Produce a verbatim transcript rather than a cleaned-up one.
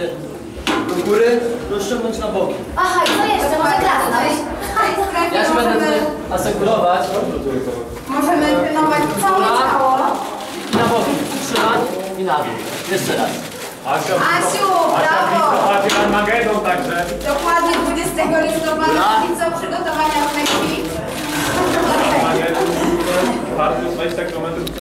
ręce do góry, rozciągnąć na boki. Aha, i co jeszcze? Może klasnąć? Ja się będę tutaj asekurować. Możemy trenować całe ciało. I na boki. Trzymać i na dół. Jeszcze raz. Asiu, Asiu, Asia brawo! blisko Armagedon także. Dokładnie dwudziestego listopada. I co, przygotowania w Meksyku? Armagedon. Bardzo dwadzieścia kilometrów.